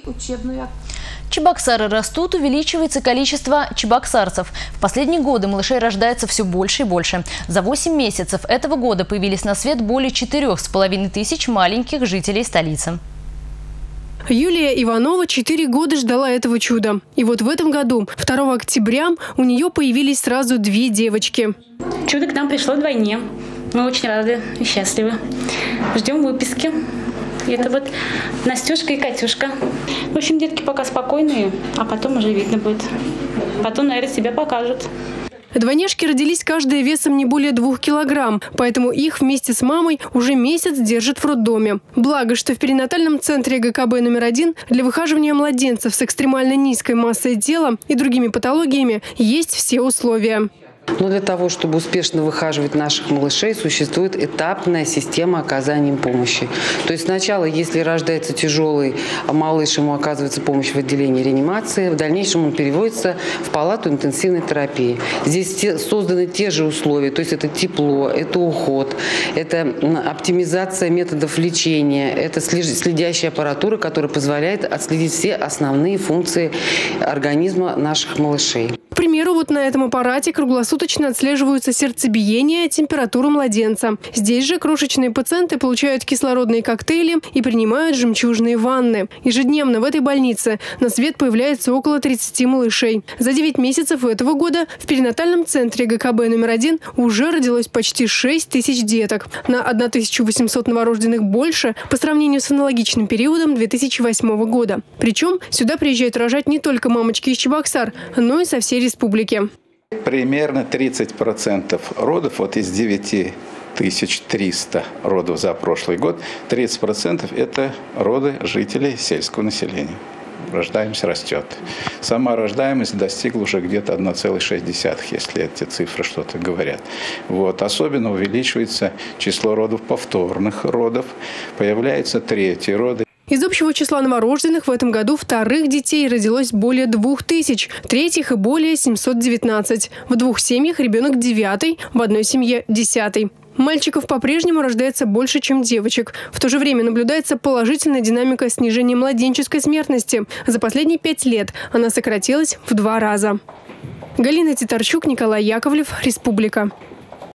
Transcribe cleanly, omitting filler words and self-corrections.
учебную. Чебоксары растут, увеличивается количество чебоксарцев. В последние годы малышей рождается все больше и больше. За 8 месяцев этого года появились на свет более 4,5 тысяч маленьких жителей столицы. Юлия Иванова 4 года ждала этого чуда. И вот в этом году, 2 октября, у нее появились сразу 2 девочки. Чудо к нам пришло вдвойне. Мы очень рады и счастливы. Ждем выписки. И это вот Настюшка и Катюшка. В общем, детки пока спокойные, а потом уже видно будет. Потом, наверное, себя покажут. Двойняшки родились каждая весом не более 2 килограмм, поэтому их вместе с мамой уже месяц держат в роддоме. Благо, что в перинатальном центре ГКБ номер 1 для выхаживания младенцев с экстремально низкой массой тела и другими патологиями есть все условия. Но для того, чтобы успешно выхаживать наших малышей, существует этапная система оказания им помощи. То есть сначала, если рождается тяжелый малыш, ему оказывается помощь в отделении реанимации, в дальнейшем он переводится в палату интенсивной терапии. Здесь созданы те же условия, то есть это тепло, это уход, это оптимизация методов лечения, это следящая аппаратура, которая позволяет отследить все основные функции организма наших малышей. К примеру, вот на этом аппарате круглосуточно отслеживаются сердцебиение, температура младенца. Здесь же крошечные пациенты получают кислородные коктейли и принимают жемчужные ванны. Ежедневно в этой больнице на свет появляется около 30 малышей. За 9 месяцев этого года в перинатальном центре ГКБ номер 1 уже родилось почти 6 тысяч деток. На 1800 новорожденных больше по сравнению с аналогичным периодом 2008 года. Причем сюда приезжают рожать не только мамочки из Чебоксар, но и со всей республики. Примерно 30% родов, вот из 9300 родов за прошлый год, 30% это роды жителей сельского населения. Рождаемость растет. Сама рождаемость достигла уже где-то 1,6, если эти цифры что-то говорят. Вот. Особенно увеличивается число родов повторных родов, появляются третьи роды. Из общего числа новорожденных в этом году вторых детей родилось более 2000, третьих и более 719. В 2 семьях ребенок 9, в одной семье 10. Мальчиков по-прежнему рождается больше, чем девочек. В то же время наблюдается положительная динамика снижения младенческой смертности. За последние 5 лет она сократилась в 2 раза. Галина Титарчук, Николай Яковлев, Республика.